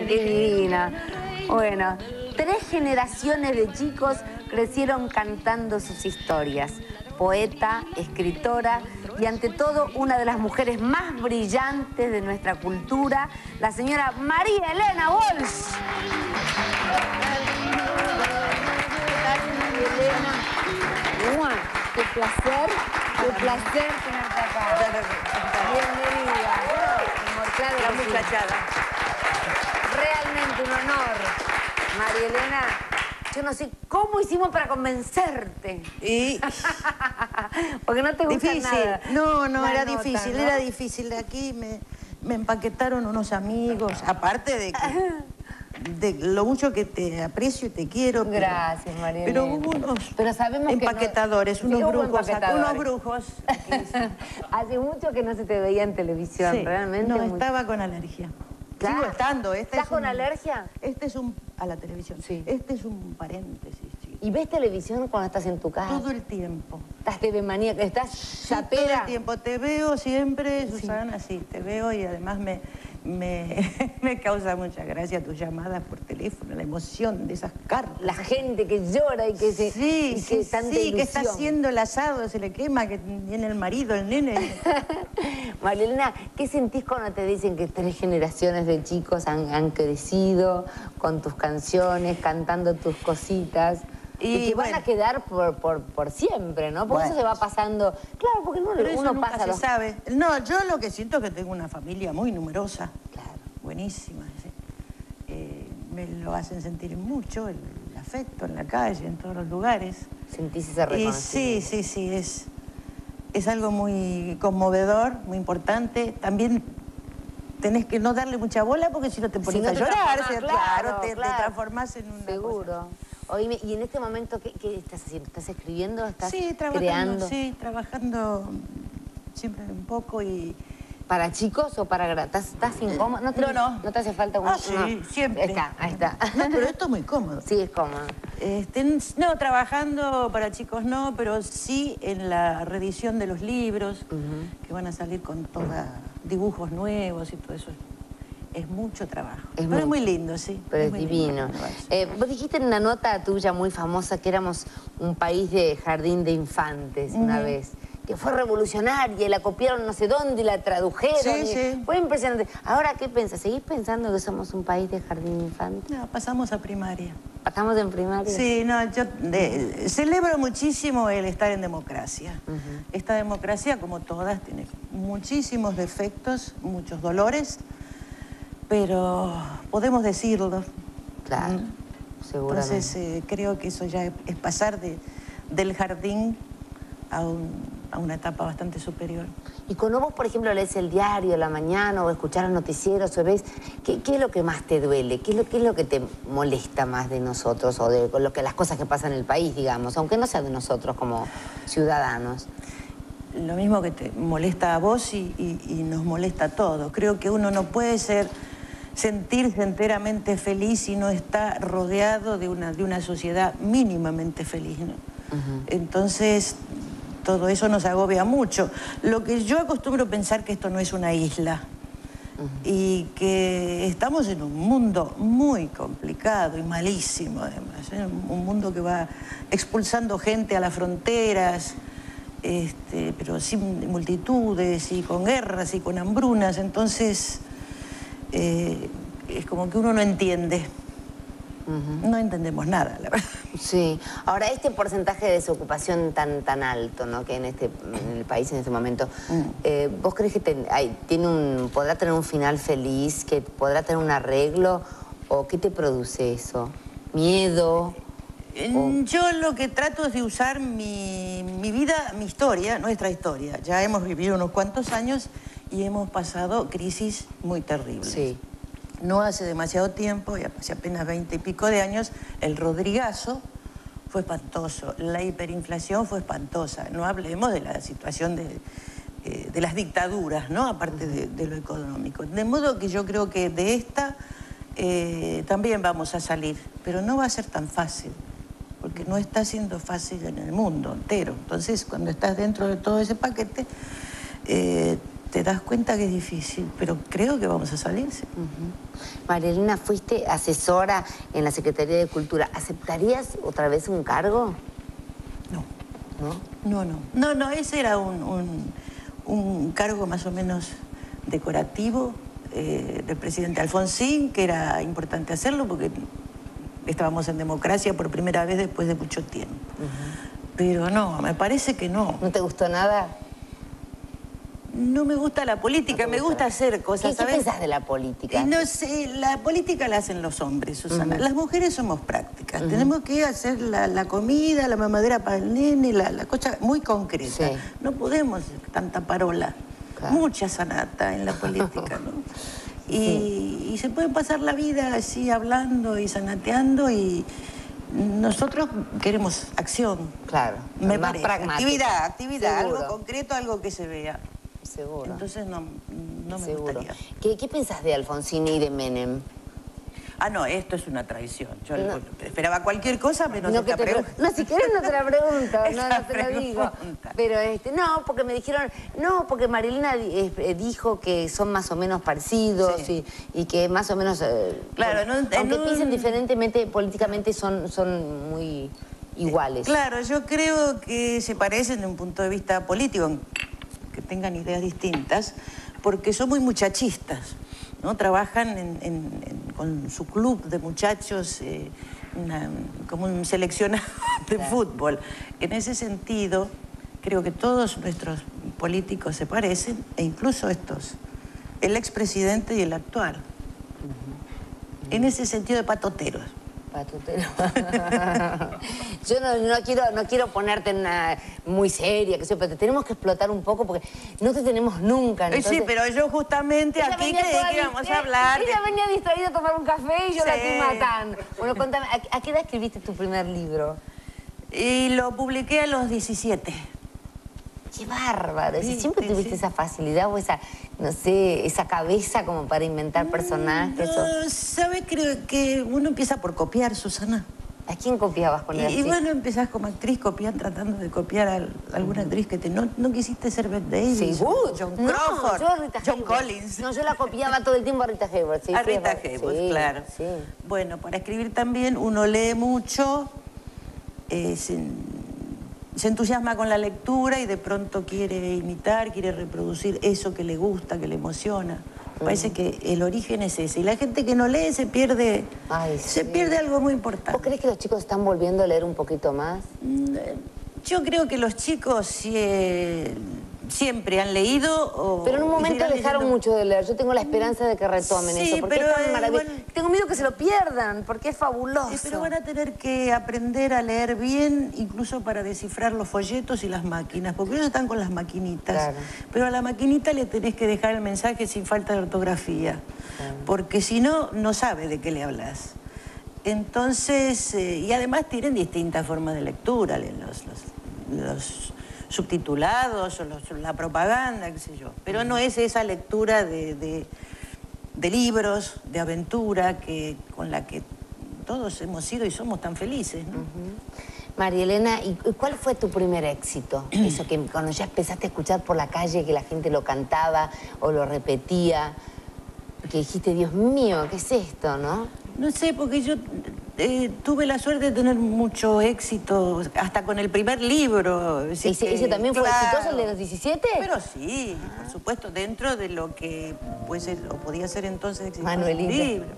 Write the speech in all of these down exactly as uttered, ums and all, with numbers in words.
qué divina. Bueno, tres generaciones de chicos crecieron cantando sus historias. Poeta, escritora y ante todo una de las mujeres más brillantes de nuestra cultura, la señora María Elena Walsh. María Elena, qué placer, qué placer tenerte acá. Bienvenida. Claro, la muchachada. Realmente un honor, María Elena. Yo no sé cómo hicimos para convencerte. Y... Porque no te gusta difícil. nada. No, no, La era nota, difícil, ¿no? era difícil. De aquí me, me empaquetaron unos amigos, aparte de que, de lo mucho que te aprecio y te quiero. Pero, Gracias, María Pero Elena. hubo unos pero sabemos empaquetadores, que no... unos sí, hubo brujos, empaquetadores. unos brujos. Hace mucho que no se te veía en televisión, Sí, realmente. no, muy... estaba con alergia. Claro. Sigo estando. Este ¿Estás es con un, alergia? Este es un... a la televisión. Sí. Este es un paréntesis, sí. ¿Y ves televisión cuando estás en tu casa? Todo el tiempo. ¿Estás T V maníaca? ¿Estás Sí, chapera? todo el tiempo. Te veo siempre, Sí. Susana, sí, te veo y además me, me, me causa mucha gracia tus llamadas por teléfono, la emoción de esas cartas. La gente que llora y que se... Sí, y sí, que tanta sí, que está ilusión. haciendo el asado, se le quema, que viene el marido, el nene. María Elena, ¿qué sentís cuando te dicen que tres generaciones de chicos han, han crecido con tus canciones, cantando tus cositas? Y, y que bueno, van a quedar por, por, por siempre, ¿no? Porque bueno, eso se va pasando... Claro, porque uno, pero eso uno nunca pasa se los... sabe. No, yo lo que siento es que tengo una familia muy numerosa. Claro. Buenísima. ¿Sí? Eh, me lo hacen sentir mucho, el, el afecto en la calle, en todos los lugares. Sentís ese reconocimiento. Y sí, sí, sí, es, es algo muy conmovedor, muy importante. También tenés que no darle mucha bola porque si no te pones Si no a te llorar, transformás, ¿sí? claro, claro, te, claro. te transformás en una Seguro. cosa. Oíme, y en este momento, ¿qué, qué estás haciendo? ¿Estás escribiendo? ¿Estás Sí, trabajando, creando? sí, trabajando siempre un poco y... ¿Para chicos o para grandes? ¿Estás, estás incómodo? ¿No te, No, no. ¿No te hace falta un... Ah, sí, no. siempre. Ahí está, ahí está. No, pero esto es muy cómodo. Sí, es cómodo. Este, no, trabajando para chicos no, pero sí en la reedición de los libros, uh-huh. que van a salir con todos dibujos nuevos y todo eso. Es mucho trabajo. Es pero muy, es muy lindo, sí. Pero es, es divino. Eh, vos dijiste en una nota tuya muy famosa que éramos un país de jardín de infantes uh-huh. una vez. Que fue revolucionaria y la copiaron no sé dónde y la tradujeron. Sí, y sí. Fue impresionante. Ahora, ¿qué pensás? ¿Seguís pensando que somos un país de jardín de infantes? No, pasamos a primaria. ¿Pasamos en primaria? Sí, no, yo de, celebro muchísimo el estar en democracia. Uh-huh. Esta democracia, como todas, tiene muchísimos defectos, muchos dolores, pero podemos decirlo. Claro, ¿Mm? seguramente. Entonces, eh, creo que eso ya es, es pasar de, del jardín a, un, a una etapa bastante superior. Y cuando vos, por ejemplo, lees el diario a la mañana o escuchás los noticieros o ves, ¿qué, ¿qué es lo que más te duele? ¿Qué es, lo, ¿Qué es lo que te molesta más de nosotros o de lo que, las cosas que pasan en el país, digamos, aunque no sea de nosotros como ciudadanos? Lo mismo que te molesta a vos y, y, y nos molesta a todos. Creo que uno no puede ser... sentirse enteramente feliz si no está rodeado de una, de una sociedad mínimamente feliz, ¿no? Uh-huh. Entonces, todo eso nos agobia mucho. Lo que yo acostumbro a pensar que esto no es una isla uh-huh. y que estamos en un mundo muy complicado y malísimo, además, ¿eh? Un mundo que va expulsando gente a las fronteras, este, pero sin multitudes y con guerras y con hambrunas, entonces... Eh, es como que uno no entiende. Uh-huh. No entendemos nada, la verdad. Sí. Ahora, este porcentaje de desocupación tan, tan alto, ¿no?, que en, este, en el país en este momento, uh-huh. eh, ¿vos crees que te, hay, tiene un, podrá tener un final feliz, que podrá tener un arreglo? ¿O qué te produce eso? ¿Miedo? ¿O? Yo lo que trato es de usar mi, mi vida, mi historia, nuestra historia. Ya hemos vivido unos cuantos años y hemos pasado crisis muy terribles. Sí. No hace demasiado tiempo, ya hace apenas veinte y pico de años, el Rodrigazo fue espantoso, la hiperinflación fue espantosa. No hablemos de la situación de, eh, de las dictaduras, ¿no?, aparte de, de lo económico. De modo que yo creo que de esta eh, también vamos a salir, pero no va a ser tan fácil, porque no está siendo fácil en el mundo entero. Entonces, cuando estás dentro de todo ese paquete, eh, te das cuenta que es difícil, pero creo que vamos a salir. Sí. Uh-huh. María Elena, fuiste asesora en la Secretaría de Cultura. ¿Aceptarías otra vez un cargo? No. ¿No? No, no. No, no, ese era un, un, un cargo más o menos decorativo eh, del presidente Alfonsín, que era importante hacerlo porque estábamos en democracia por primera vez después de mucho tiempo. Uh-huh. Pero no, me parece que no. ¿No te gustó nada? No me gusta la política, no me gusta hacer cosas, ¿Qué, ¿sabes? ¿Qué pensás de la política? Y no sé, la política la hacen los hombres, Susana. Uh-huh. Las mujeres somos prácticas. Uh-huh. Tenemos que hacer la, la comida, la mamadera para el nene, la, la cosa muy concreta. Sí. No podemos tanta parola. Claro. Mucha sanata en la política, ¿no? Y, sí. y se puede pasar la vida así hablando y sanateando y nosotros queremos acción. Claro. Me parece. Pragmática. Actividad, actividad, Seguro. Algo concreto, algo que se vea. Seguro. Entonces no, no me Seguro. gustaría. ¿Qué, ¿Qué pensás de Alfonsín y de Menem? Ah, no, esto es una traición. Yo no. esperaba cualquier cosa, menos no, esta que pregunta. No, si quieres no te la pregunto, no, no te pregunta. lo digo. Pero este, no, porque me dijeron, no, porque María Elena eh, dijo que son más o menos parecidos, sí. y, y que más o menos, eh, claro, bueno, no, aunque no, piensen diferentemente, políticamente son, son muy iguales. Claro, yo creo que se parecen de un punto de vista político, que tengan ideas distintas, porque son muy muchachistas, ¿no? Trabajan en, en, en, con su club de muchachos, eh, una, como un seleccionado de claro. fútbol. En ese sentido, creo que todos nuestros políticos se parecen, e incluso estos, el expresidente y el actual. Uh-huh. Uh-huh. En ese sentido de patoteros. Patutero. Yo no, no, quiero, no quiero ponerte en una muy seria, que sé, pero te tenemos que explotar un poco porque no te tenemos nunca. Entonces... Sí, pero yo justamente ella aquí creí que íbamos a hablar. Ella de... venía distraída a tomar un café y yo sí. la estoy matando. Bueno, contame, ¿a, ¿a qué edad escribiste tu primer libro? Y lo publiqué a los diecisiete. ¡Qué bárbaro! Sí, ¿Siempre sí, tuviste sí. esa facilidad o esa, no sé, esa cabeza como para inventar personajes? No, o... ¿sabes? Creo que uno empieza por copiar, Susana. ¿A quién copiabas con el Y, y bueno, empezás como actriz copiando, tratando de copiar a alguna actriz que te... ¿No, no quisiste ser Bette Davis? ¿Seguro? John No, Crawford, yo a Rita John Hayworth. Collins. No, yo la copiaba todo el tiempo a Rita Hayworth. Sí, a sí, Rita sí, Hayworth, sí, claro. Sí. Bueno, para escribir también uno lee mucho, eh, se, se entusiasma con la lectura y de pronto quiere imitar, quiere reproducir eso que le gusta, que le emociona. Parece que el origen es ese. Y la gente que no lee se pierde, Ay, se sí. pierde algo muy importante. ¿Vos crees que los chicos están volviendo a leer un poquito más? Yo creo que los chicos eh, siempre han leído. O, pero en un momento dejaron leyendo... mucho de leer. Yo tengo la esperanza de que retomen sí, eso. Porque pero, es tan eh, maravilloso. bueno, tengo miedo que se lo pierdan, porque es fabuloso. Sí, pero van a tener que aprender a leer bien, incluso para descifrar los folletos y las máquinas, porque ellos están con las maquinitas. Claro. Pero a la maquinita le tenés que dejar el mensaje sin falta de ortografía, claro. porque si no, no sabe de qué le hablas. Entonces, eh, y además tienen distintas formas de lectura, los, los, los subtitulados o los, la propaganda, qué sé yo. Pero no es esa lectura de, de, de libros, de aventura, que, con la que todos hemos sido y somos tan felices, ¿no? Uh-huh. María Elena, ¿y cuál fue tu primer éxito? Eso que cuando ya empezaste a escuchar por la calle que la gente lo cantaba o lo repetía, que dijiste, Dios mío, ¿qué es esto, no? No sé, porque yo eh, tuve la suerte de tener mucho éxito, hasta con el primer libro. ¿Ese, que, ese también fue claro. exitoso, el de los diecisiete? Pero sí, ah. por supuesto, dentro de lo que puede ser, o podía ser entonces exitoso Manuelita. El libro.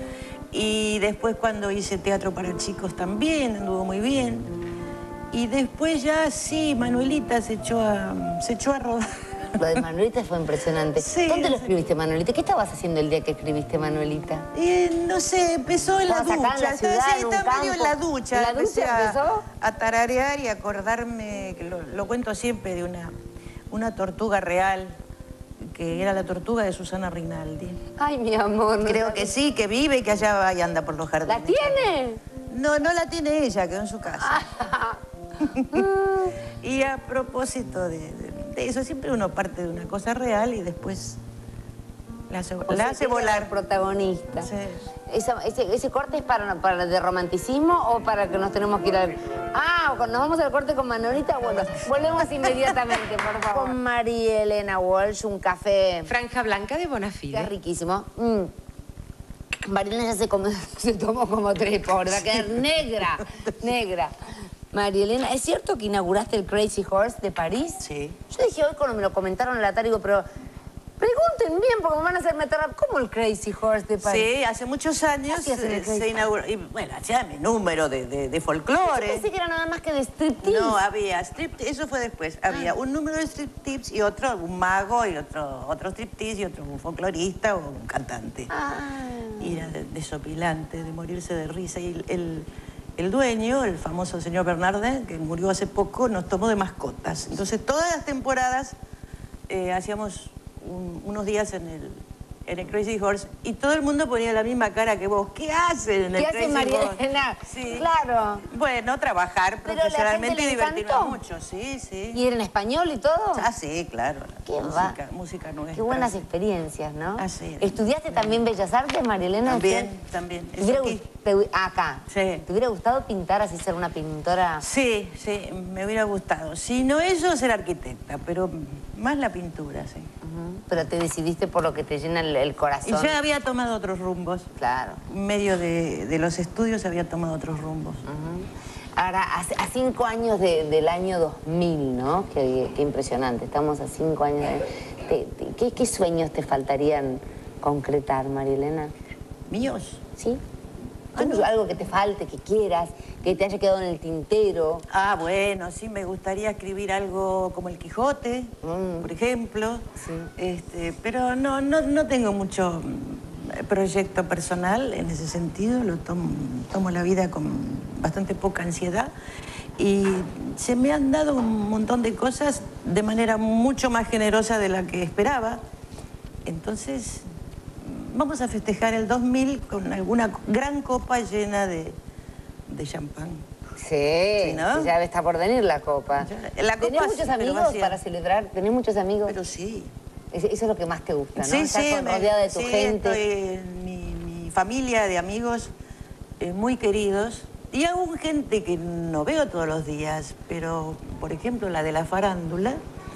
Y después cuando hice teatro para chicos también, anduvo muy bien. Y después ya sí, Manuelita se echó a, se echó a rodar. Lo de Manuelita fue impresionante. Sí, ¿Dónde lo escribiste, Manuelita? ¿Qué estabas haciendo el día que escribiste, Manuelita? Eh, no sé, empezó en la ducha. En la ciudad, estaba en un estaba medio en la ducha. ¿En la Empecé ducha empezó? A, a tararear y acordarme, que lo, lo cuento siempre, de una, una tortuga real, que era la tortuga de Susana Rinaldi. Ay, mi amor. Creo que sí, que vive y que allá va y anda por los jardines. ¿La tiene? No, no la tiene ella, quedó en su casa. Y a propósito de, de, de eso, siempre uno parte de una cosa real y después la hace, o la sea, hace volar. Protagonista. Sí. Esa, ese, ¿Ese corte es para, para de romanticismo o para que nos tenemos que ir al... Ah, cuando nos vamos al corte con Manuelita, bueno, volvemos inmediatamente, por favor. Con María Elena Walsh, un café... Franja blanca de Bonafide. Qué riquísimo. Mm. Marilena ya se, come, se tomó como tres, pobre, va a quedar negra, negra. Marilena, ¿es cierto que inauguraste el Crazy Horse de París? Sí. Yo dije hoy cuando me lo comentaron en la tarde, digo, pero pregunten bien porque me van a hacer meter... ¿Cómo el Crazy Horse de París? Sí, hace muchos años se, se inauguró. Y, bueno, hacía mi número de, de, de folclore. Yo pensé que era nada más que de striptease. No, había striptease, eso fue después. Ah. Había un número de striptease y otro, un mago y otro, otro striptease y otro un folclorista o un cantante. Ah. Y era desopilante, de morirse de risa. Y el, el, el dueño, el famoso señor Bernardin, que murió hace poco, nos tomó de mascotas. Entonces, todas las temporadas eh, hacíamos... Un, unos días en el, en el Crazy Horse y todo el mundo ponía la misma cara que vos. ¿Qué hacen en el ¿Qué Crazy hace Marilena? Horse? Sí. Claro. Bueno, profesionalmente profesionalmente y divertirnos mucho, sí, sí. ¿Y era en español y todo? Ah, sí, claro. Qué música, va. música nuestra. Qué buenas experiencias, ¿no? Así es. ¿Estudiaste también Bellas Artes, Marilena? También, ¿Sí? también. ¿Te hubiera aquí. Te, acá. Sí. ¿Te hubiera gustado pintar así, ser una pintora? Sí, sí, me hubiera gustado. Si no eso, ser arquitecta, pero más la pintura, sí. Uh-huh. Pero te decidiste por lo que te llena el, el corazón. Y ya había tomado otros rumbos. Claro. En medio de, de los estudios había tomado otros rumbos. Uh-huh. Ahora, a, a cinco años de, del año dos mil, ¿no? Qué, qué impresionante. Estamos a cinco años de... Te, te, ¿qué, ¿Qué sueños te faltarían concretar, Marilena? ¿Míos? ¿Sí? Ah, no. Algo que te falte, que quieras, que te haya quedado en el tintero. Ah, bueno, sí, me gustaría escribir algo como El Quijote, mm. por ejemplo. Sí. Este, pero no, no, no tengo mucho proyecto personal en ese sentido. Lo tomo, tomo la vida con bastante poca ansiedad. Y se me han dado un montón de cosas de manera mucho más generosa de la que esperaba. Entonces... vamos a festejar el dos mil con alguna gran copa llena de, de champán. Sí, sí, ¿no? Ya está por venir la copa. Ya, la copa ¿Tenés muchos sí, amigos para celebrar? ¿Tenés muchos amigos? Pero sí. Eso es lo que más te gusta, ¿no? Sí, Estar sí. rodeada de tu sí, gente. Estoy, mi, mi familia de amigos eh, muy queridos. Y aún gente que no veo todos los días, pero, por ejemplo, la de la farándula,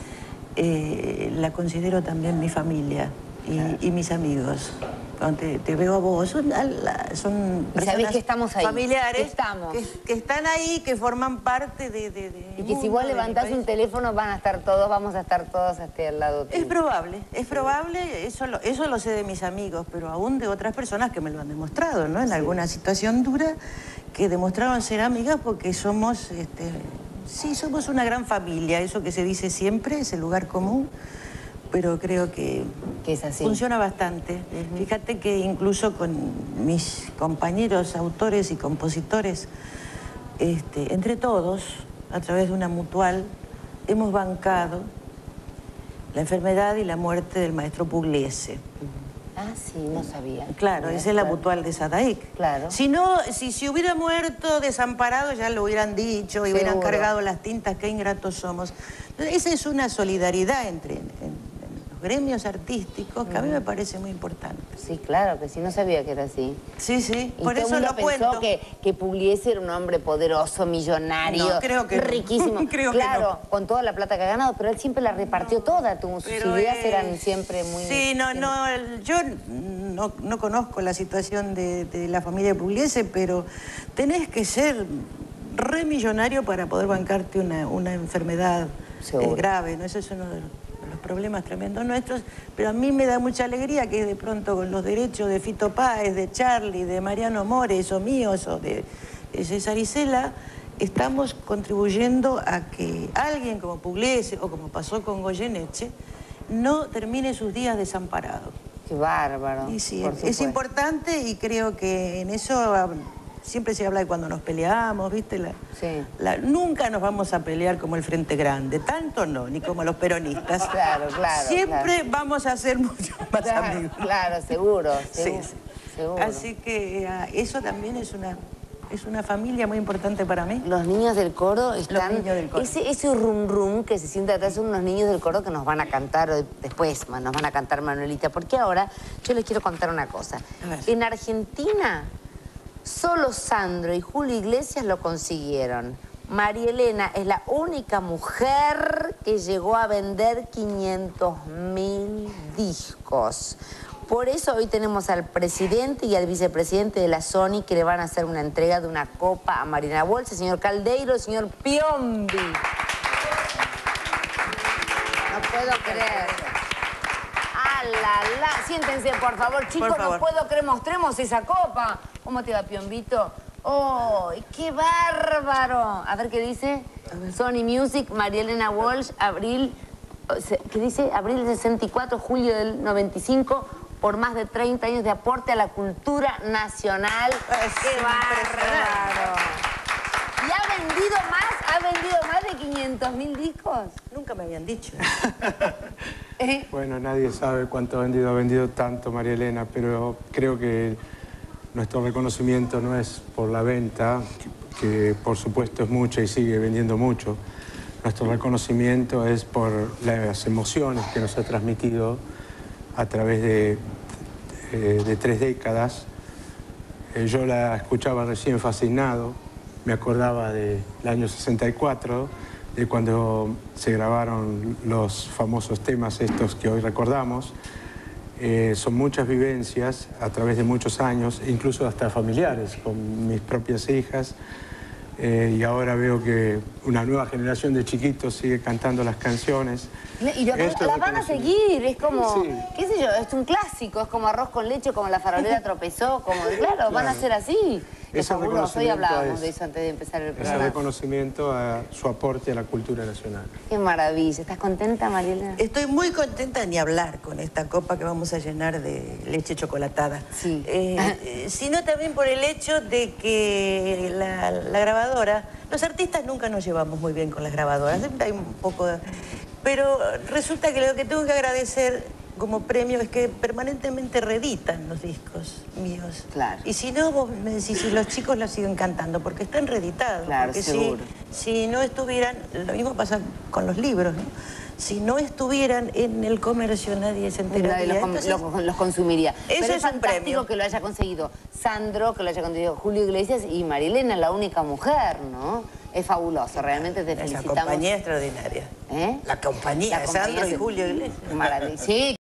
eh, la considero también mi familia. Y, y mis amigos. Cuando te, te veo a vos, son, son ¿Sabés que estamos ahí? Familiares estamos. Que, que están ahí, que forman parte de... de, de y que si vos levantás un teléfono van a estar todos, vamos a estar todos hasta al lado tuyo. Es probable, es sí. probable, eso lo, eso lo sé de mis amigos, pero aún de otras personas que me lo han demostrado, ¿no? En sí. alguna situación dura, que demostraron ser amigas porque somos, este, sí, somos una gran familia, eso que se dice siempre, es el lugar común. Pero creo que, que es así. Funciona bastante. Uh-huh. Fíjate que incluso con mis compañeros, autores y compositores, este, entre todos, a través de una mutual, hemos bancado la enfermedad y la muerte del maestro Pugliese. Uh-huh. Ah, sí, no sabía. Claro, esa es la mutual de Sadaic. Claro. Si no, si se hubiera muerto desamparado, ya lo hubieran dicho, y hubieran cargado las tintas, qué ingratos somos. Entonces, esa es una solidaridad entre... En, gremios artísticos que a mí me parece muy importante. Sí, claro, que sí, no sabía que era así. Sí, sí, y por eso lo pensó cuento. que, que Pugliese era un hombre poderoso, millonario, no, creo que riquísimo. No. creo claro, que no. con toda la plata que ha ganado, pero él siempre la repartió no, toda. Tus ideas es... eran siempre muy... Sí, no, no, yo no, no conozco la situación de, de la familia de Pugliese, pero tenés que ser re millonario para poder bancarte una, una enfermedad eh, grave, ¿no? Eso es uno de los... los problemas tremendos nuestros, pero a mí me da mucha alegría que de pronto con los derechos de Fito Páez, de Charlie, de Mariano Mores, o míos, o de César Isela, estamos contribuyendo a que alguien como Pugliese, o como pasó con Goyeneche, no termine sus días desamparado. Qué bárbaro. Y sí, es, es importante y creo que en eso... Siempre se habla de cuando nos peleamos, ¿viste? La, sí. la, nunca nos vamos a pelear como el Frente Grande, tanto no, ni como los peronistas. Claro, claro. Siempre claro. vamos a ser mucho más claro, amigos. Claro, seguro, seguro, sí, sí. seguro. Así que uh, eso también es una, es una familia muy importante para mí. Los niños del coro están... Los niños del coro. Ese, ese rum rum que se siente atrás son unos niños del coro que nos van a cantar después, nos van a cantar Manuelita, porque ahora yo les quiero contar una cosa. En Argentina... solo Sandro y Julio Iglesias lo consiguieron. María Elena es la única mujer que llegó a vender quinientos mil discos. Por eso hoy tenemos al presidente y al vicepresidente de la Sony que le van a hacer una entrega de una copa a Marielena Walsh, el señor Caldeiro, el señor Piombi. No puedo creer. ¡Ah, la, la! Siéntense, por favor, chicos, por favor. No puedo creer, mostremos esa copa. ¿Cómo te va, Piombito? ¡Oh, qué bárbaro! A ver qué dice. Sony Music, Marielena Walsh, abril... ¿Qué dice? Abril del sesenta y cuatro, julio del noventa y cinco, por más de treinta años de aporte a la cultura nacional. Es ¡Qué bárbaro! ¿Y ha vendido más? ¿Ha vendido más de quinientos mil discos? Nunca me habían dicho. ¿Eh? Bueno, nadie sabe cuánto ha vendido, ha vendido tanto Marielena, pero creo que nuestro reconocimiento no es por la venta, que, que por supuesto es mucha y sigue vendiendo mucho. Nuestro reconocimiento es por las emociones que nos ha transmitido a través de, de, de tres décadas. Eh, yo la escuchaba recién fascinado, me acordaba del año sesenta y cuatro, de cuando se grabaron los famosos temas estos que hoy recordamos. Eh, son muchas vivencias a través de muchos años, incluso hasta familiares, con mis propias hijas. Eh, y ahora veo que una nueva generación de chiquitos sigue cantando las canciones. Y lo, la van a seguir, es como, sí. qué sé yo, es un clásico, es como arroz con leche, como la farolera tropezó, como, claro, claro, van a ser así. Es fabuloso, hoy hablábamos es, de eso antes de empezar el programa. Es reconocimiento a su aporte a la cultura nacional. Qué maravilla. ¿Estás contenta, Marielena? Estoy muy contenta ni hablar con esta copa que vamos a llenar de leche chocolatada. Sí. Eh, sino también por el hecho de que la, la grabadora, los artistas nunca nos llevamos muy bien con las grabadoras, siempre hay un poco de... Pero resulta que lo que tengo que agradecer como premio es que permanentemente reeditan los discos míos. Claro. Y si no, vos me decís, si los chicos los siguen cantando, porque están reeditados. Claro, porque seguro. Si, si no estuvieran, lo mismo pasa con los libros, ¿no? Si no estuvieran en el comercio, nadie se enteraría. Nadie los, Entonces, los, los consumiría. Eso Pero es, es fantástico un premio. Que lo haya conseguido Sandro, que lo haya conseguido Julio Iglesias y Marielena, la única mujer, ¿no? Es fabuloso, realmente te felicitamos. La compañía extraordinaria. ¿Eh? La compañía, La compañía Sandro se... y Julio Iglesias. Maravilloso. Sí.